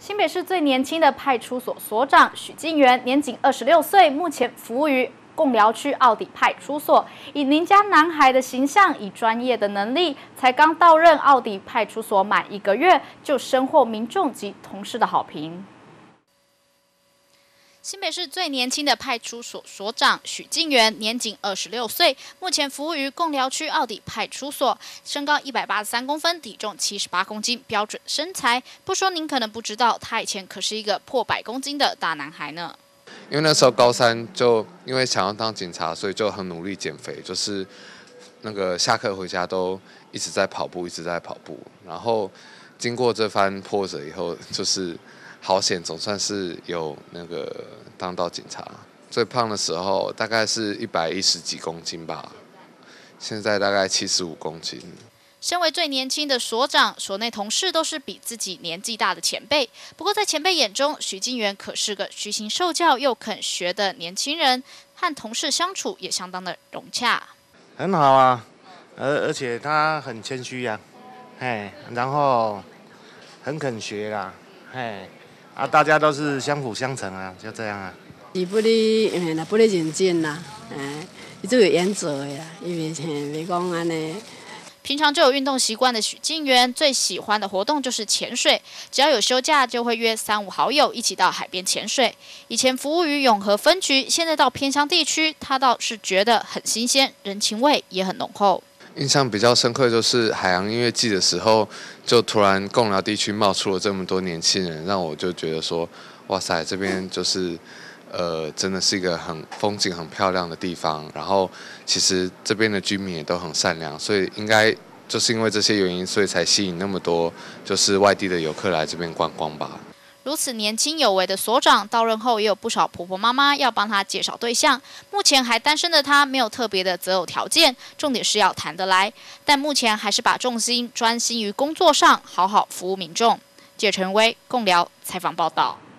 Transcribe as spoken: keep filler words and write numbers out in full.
新北市最年轻的派出所所长许晋元，年仅二十六岁，目前服务于贡寮区奥迪派出所，以邻家男孩的形象，以专业的能力，才刚到任奥迪派出所满一个月，就深获民众及同事的好评。 新北市最年轻的派出所所长许晋元，年仅二十六岁，目前服务于贡寮区奥迪派出所，身高一百八十三公分，体重七十八公斤，标准身材。不说您可能不知道，他以前可是一个破百公斤的大男孩呢。 因为那时候高三，就因为想要当警察，所以就很努力减肥，就是那个下课回家都一直在跑步，一直在跑步。然后经过这番波折以后，就是。 好险，总算是有那个当到警察。最胖的时候大概是一百一十几公斤吧，现在大概七十五公斤。 身为最年轻的所长，所内同事都是比自己年纪大的前辈。不过在前辈眼中，许晋元可是个虚心受教又肯学的年轻人，和同事相处也相当的融洽。 很好啊，而而且他很谦虚呀，嘿，然后很肯学啦，嘿。 啊，大家都是相辅相成啊，就这样啊。 伊不哩，诶，那不哩认真啦，诶，伊做有原则的啦，伊袂嘿，袂讲安尼。 平常就有运动习惯的许晋元，最喜欢的活动就是潜水。只要有休假，就会约三五好友一起到海边潜水。以前服务于永和分局，现在到偏乡地区，他倒是觉得很新鲜，人情味也很浓厚。 印象比较深刻就是海洋音乐季的时候，就突然贡寮地区冒出了这么多年轻人，让我就觉得说，哇塞，这边就是呃，真的是一个很风景很漂亮的地方。然后其实这边的居民也都很善良，所以应该就是因为这些原因，所以才吸引那么多就是外地的游客来这边观光吧。 如此年轻有为的所长，到任后也有不少婆婆妈妈要帮他介绍对象。目前还单身的他，没有特别的择偶条件，重点是要谈得来。但目前还是把重心专心于工作上，好好服务民众。记者陈威贡寮采访报道。